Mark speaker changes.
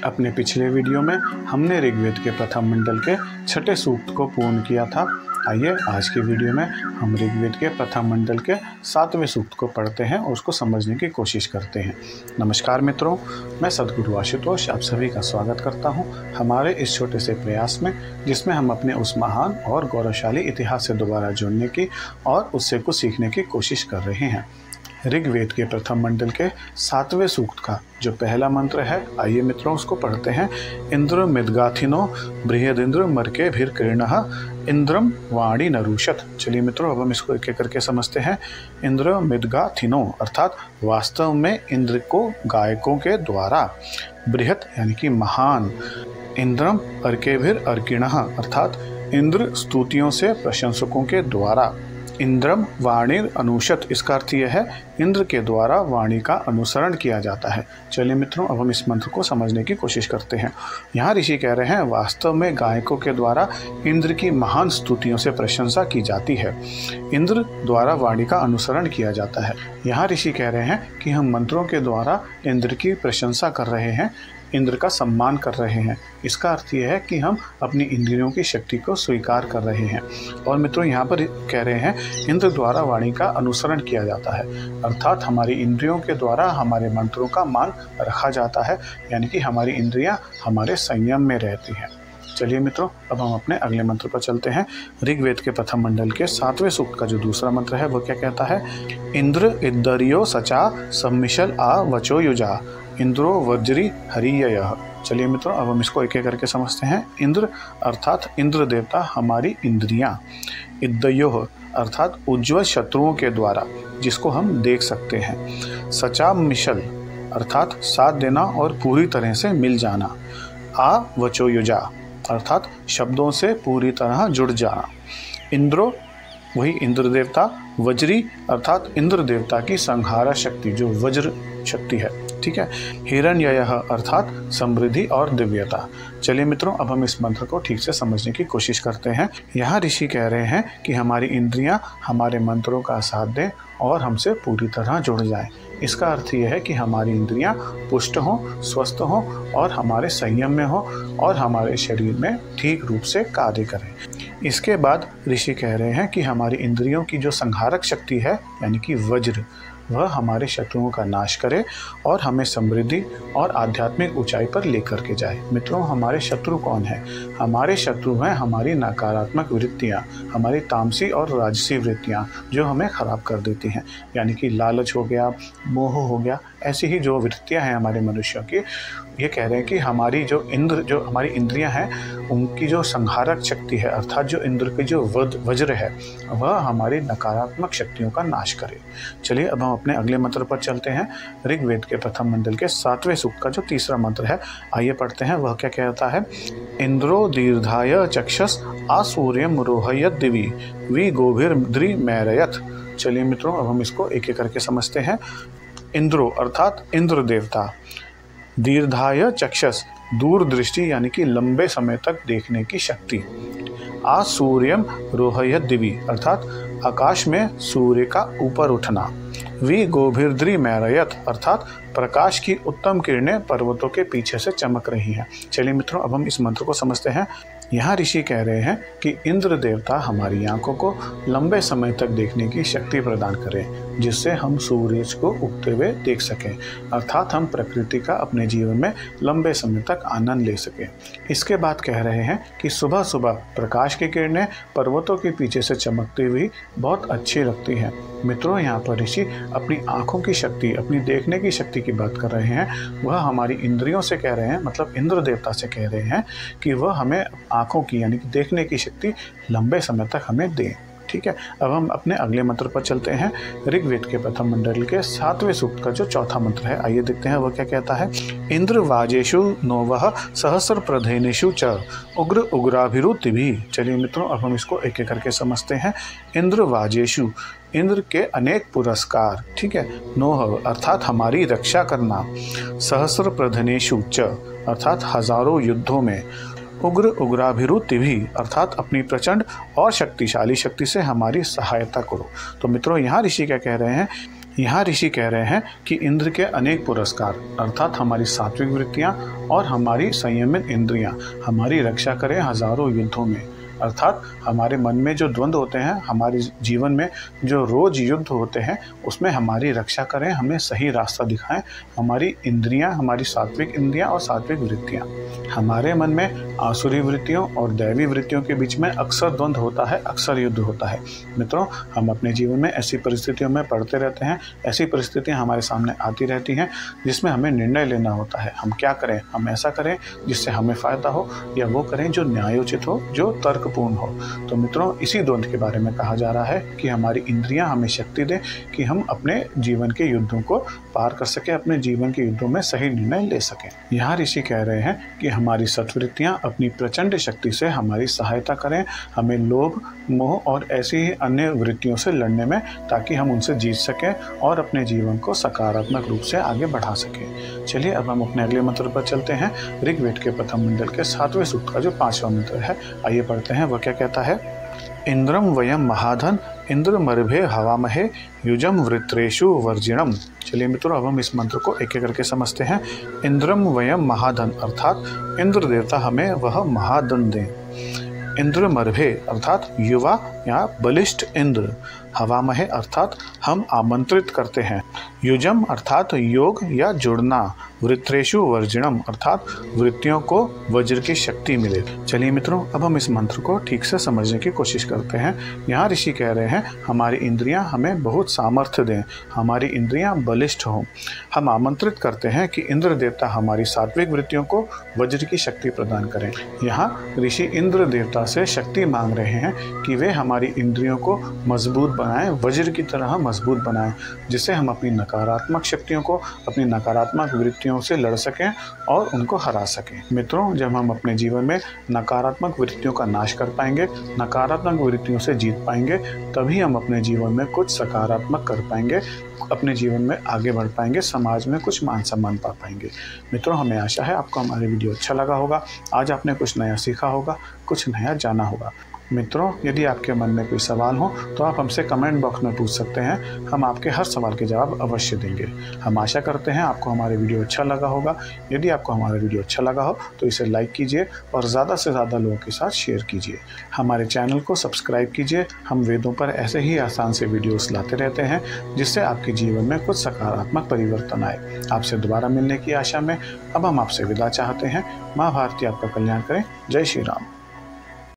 Speaker 1: अपने पिछले वीडियो में हमने ऋग्वेद के प्रथम मंडल के छठे सूक्त को पूर्ण किया था। आइए आज की वीडियो में हम ऋग्वेद के प्रथम मंडल के 7वें सूक्त को पढ़ते हैं और उसको समझने की कोशिश करते हैं। नमस्कार मित्रों, मैं सद्गुरु आशुतोष आप सभी का स्वागत करता हूं हमारे इस छोटे से प्रयास में, जिसमें हम अपने उस महान और गौरवशाली इतिहास से दोबारा जुड़ने की और उससे कुछ सीखने की कोशिश कर रहे हैं। ऋग्वेद के प्रथम मंडल के 7वें सूक्त का जो पहला मंत्र है, आइए मित्रों उसको पढ़ते हैं। इंद्र मिदगाथिनो बृहदिंद्र मर्के भीर किरणः इंद्रम वाणी नरुषत। चलिए मित्रों अब हम इसको एक एक करके समझते हैं। इंद्र मिदगाथिनो अर्थात वास्तव में इंद्र को गायकों के द्वारा, बृहत यानी कि महान, इंद्रम अर्केभिर अर्किणः अर्थात इंद्र स्तुतियों से प्रशंसकों के द्वारा, इंद्रम वाणीर अनुषत इसका अर्थ यह है इंद्र के द्वारा वाणी का अनुसरण किया जाता है। चलिए मित्रों अब हम इस मंत्र को समझने की कोशिश करते हैं। यहाँ ऋषि कह रहे हैं वास्तव में गायकों के द्वारा इंद्र की महान स्तुतियों से प्रशंसा की जाती है, इंद्र द्वारा वाणी का अनुसरण किया जाता है। यहाँ ऋषि कह रहे हैं कि हम मंत्रों के द्वारा इंद्र की प्रशंसा कर रहे हैं, इंद्र का सम्मान कर रहे हैं। इसका अर्थ यह है कि हम अपनी इंद्रियों की शक्ति को स्वीकार कर रहे हैं। और मित्रों यहाँ पर कह रहे हैं इंद्र द्वारा वाणी का अनुसरण किया जाता है, अर्थात हमारी इंद्रियों के द्वारा हमारे मंत्रों का मान रखा जाता है, यानी कि हमारी इंद्रियां हमारे संयम में रहती हैं। चलिए मित्रों अब हम अपने अगले मंत्र पर चलते हैं। ऋग्वेद के प्रथम मंडल के 7वें सूक्त का जो दूसरा मंत्र है वो क्या कहता है। इंद्र इद्दरियो सचा सम्मिशल आ वचो युजा इंद्रो वज्री हरिययः। चलिए मित्रों अब हम इसको एक एक करके समझते हैं। इंद्र अर्थात इंद्र देवता हमारी इंद्रियां, इद्दयोः अर्थात उज्ज्वल शत्रुओं के द्वारा जिसको हम देख सकते हैं, सचा मिशल अर्थात साथ देना और पूरी तरह से मिल जाना, आ वचो युजा अर्थात शब्दों से पूरी तरह जुड़ जाना, इंद्रो वही इंद्र देवता, वज्री अर्थात इंद्र देवता की संहार शक्ति जो वज्र शक्ति है, ठीक है, हिरण्ययः अर्थात समृद्धि और दिव्यता। चलिए मित्रों अब हम इस मंत्र को ठीक से समझने की कोशिश करते हैं। यहाँ ऋषि कह रहे हैं कि हमारी इंद्रियां हमारे मंत्रों का साथ दें और हमसे पूरी तरह जुड़ जाएं। इसका अर्थ यह है कि हमारी इंद्रियां पुष्ट हों, स्वस्थ हों और हमारे संयम में हों और हमारे शरीर में ठीक रूप से कार्य करें। इसके बाद ऋषि कह रहे हैं कि हमारी इंद्रियों की जो संहारक शक्ति है यानी कि वज्र, वह हमारे शत्रुओं का नाश करे और हमें समृद्धि और आध्यात्मिक ऊंचाई पर लेकर के जाए। मित्रों हमारे शत्रु कौन है? हमारे शत्रु हैं हमारी नकारात्मक वृत्तियाँ, हमारी तामसी और राजसी वृत्तियाँ जो हमें खराब कर देती हैं, यानी कि लालच हो गया, मोह हो गया, ऐसी ही जो वृत्तियाँ हैं हमारे मनुष्यों की। ये कह रहे हैं कि हमारी जो हमारी इंद्रियां हैं उनकी जो संहारक शक्ति है अर्थात जो इंद्र की जो वज्र है वह हमारी नकारात्मक शक्तियों का नाश करे। चलिए अब हम अपने अगले मंत्र पर चलते हैं। ऋग्वेद के प्रथम मंडल के 7वें सूक्त का जो तीसरा मंत्र है, आइए पढ़ते हैं। वह क्या कहता है। इंद्रो दीर्घाय चक्षस आसूर्यम रोहयत दिवि वी गोभिर्द्रि मैरयत। चलिए मित्रों अब हम इसको एक एक करके समझते हैं। इंद्रो अर्थात इंद्र देवता, दीर्घाय चक्षस दूर दृष्टि यानी कि लंबे समय तक देखने की शक्ति, आसूर्यम रोहयत दिवि अर्थात आकाश में सूर्य का ऊपर उठना, वी गोभिर्द्रि मैरयत अर्थात प्रकाश की उत्तम किरणें पर्वतों के पीछे से चमक रही हैं। चलिए मित्रों अब हम इस मंत्र को समझते हैं। यहाँ ऋषि कह रहे हैं कि इंद्र देवता हमारी आंखों को लंबे समय तक देखने की शक्ति प्रदान करें, जिससे हम सूरज को उगते हुए देख सकें, अर्थात हम प्रकृति का अपने जीवन में लंबे समय तक आनंद ले सकें। इसके बाद कह रहे हैं कि सुबह सुबह प्रकाश की किरणें पर्वतों के पीछे से चमकती हुई बहुत अच्छी लगती हैं। मित्रों यहाँ पर ऋषि अपनी आंखों की शक्ति, अपनी देखने की शक्ति की बात कर रहे हैं। वह हमारी इंद्रियों से कह रहे हैं, मतलब इंद्र देवता से कह रहे हैं कि वह हमें आंखों की यानी कि देखने की शक्ति लंबे समय तक हमें दें। ठीक है, अब हम अपने अगले मंत्र पर चलते हैं। ऋग्वेद के प्रथम मंडल के 7वें सूक्त का जो चौथा मंत्र है, आइए देखते हैं वह क्या कहता है। इंद्र वाजेशु नोवह सहस्र प्रधेनेशु च उग्र उग्राभिरुतिभि। चलिए मित्रों अब हम इसको एक एक करके समझते हैं। इंद्र वाजेशु इंद्र के अनेक पुरस्कार, ठीक है, नोह अर्थात हमारी रक्षा करना, सहस्र प्रधनेशु च अर्थात हजारों युद्धों में, उग्र उग्राभिरुतिभि अर्थात अपनी प्रचंड और शक्तिशाली शक्ति से हमारी सहायता करो। तो मित्रों यहाँ ऋषि क्या कह रहे हैं यहाँ ऋषि कह रहे हैं कि इंद्र के अनेक पुरस्कार अर्थात हमारी सात्विक वृत्तियाँ और हमारी संयमित इंद्रियाँ हमारी रक्षा करें हजारों युद्धों में। अर्थात हमारे मन में जो द्वंद्व होते हैं, हमारे जीवन में जो रोज युद्ध होते हैं, उसमें हमारी रक्षा करें, हमें सही रास्ता दिखाएं। हमारी इंद्रियां, हमारी सात्विक इंद्रियां और सात्विक वृत्तियां, हमारे मन में आसुरी वृत्तियों और दैवी वृत्तियों के बीच में अक्सर द्वंद्व होता है, अक्सर युद्ध होता है। मित्रों, हम अपने जीवन में ऐसी परिस्थितियों में पड़ते रहते हैं, ऐसी परिस्थितियाँ हमारे सामने आती रहती हैं जिसमें हमें निर्णय लेना होता है। हम क्या करें? हम ऐसा करें जिससे हमें फ़ायदा हो, या वो करें जो न्यायोचित हो, जो तर्कपूर्ण हो। तो मित्रों, इसी द्वंद्व के बारे में कहा जा रहा है कि हमारी इंद्रियां हमें शक्ति दें कि हम अपने जीवन के युद्धों को पार कर सकें, अपने जीवन के युद्धों में सही निर्णय ले सकें। यहाँ ऋषि कह रहे हैं कि हमारी सत्वृत्तियाँ अपनी प्रचंड शक्ति से हमारी सहायता करें, हमें लोभ, मोह और ऐसी ही अन्य वृत्तियों से लड़ने में, ताकि हम उनसे जीत सकें और अपने जीवन को सकारात्मक रूप से आगे बढ़ा सकें। चलिए अब हम अपने अगले मंत्र पर चलते हैं। ऋग्वेद के प्रथम मंडल के 7वें सूक्त का जो 5वां मंत्र है, आइए पढ़ते हैं। वह क्या कहता है? इंद्रम वयम महाधन इंद्रमर्भे हवामहे युजम वृत्रेषु वर्जिणम। चलिए मित्रों, अब हम इस मंत्र को एक एक करके समझते हैं। इंद्रम वयम महाधन अर्थात इंद्र देवता हमें वह महाधन दें। इंद्रमर्भे अर्थात युवा या बलिष्ठ इंद्र। हवामहे अर्थात हम आमंत्रित करते हैं। युजम अर्थात योग या जुड़ना। वृत्रेषु वर्जिणम अर्थात वृत्तियों को वज्र की शक्ति मिले। चलिए मित्रों, अब हम इस मंत्र को ठीक से समझने की कोशिश करते हैं। यहाँ ऋषि कह रहे हैं हमारी इंद्रियां हमें बहुत सामर्थ्य दें, हमारी इंद्रियां बलिष्ठ हों। हम आमंत्रित करते हैं कि इंद्र देवता हमारी सात्विक वृत्तियों को वज्र की शक्ति प्रदान करें। यहाँ ऋषि इंद्र देवता से शक्ति मांग रहे हैं कि वे हमारी इंद्रियों को मजबूत बनाएं, वज्र की तरह मजबूत बनाएं, जिससे हम अपनी नकारात्मक शक्तियों को, अपनी नकारात्मक वृत्तियों से लड़ सकें और उनको हरा सकें। मित्रों, जब हम अपने जीवन में नकारात्मक वृत्तियों का नाश कर पाएंगे, नकारात्मक वृत्तियों से जीत पाएंगे, तभी हम अपने जीवन में कुछ सकारात्मक कर पाएंगे, अपने जीवन में आगे बढ़ पाएंगे, समाज में कुछ मान सम्मान पा पाएंगे। मित्रों, हमें आशा है आपको हमारी वीडियो अच्छा लगा होगा। आज आपने कुछ नया सीखा होगा, कुछ नया जाना होगा। मित्रों, यदि आपके मन में कोई सवाल हो तो आप हमसे कमेंट बॉक्स में पूछ सकते हैं। हम आपके हर सवाल के जवाब अवश्य देंगे। हम आशा करते हैं आपको हमारी वीडियो अच्छा लगा होगा। यदि आपको हमारा वीडियो अच्छा लगा हो तो इसे लाइक कीजिए और ज़्यादा से ज़्यादा लोगों के साथ शेयर कीजिए। हमारे चैनल को सब्सक्राइब कीजिए। हम वेदों पर ऐसे ही आसान से वीडियोस लाते रहते हैं, जिससे आपके जीवन में कुछ सकारात्मक परिवर्तन आए। आपसे दोबारा मिलने की आशा में अब हम आपसे विदा चाहते हैं। माँ भारती आपका कल्याण करें। जय श्री राम।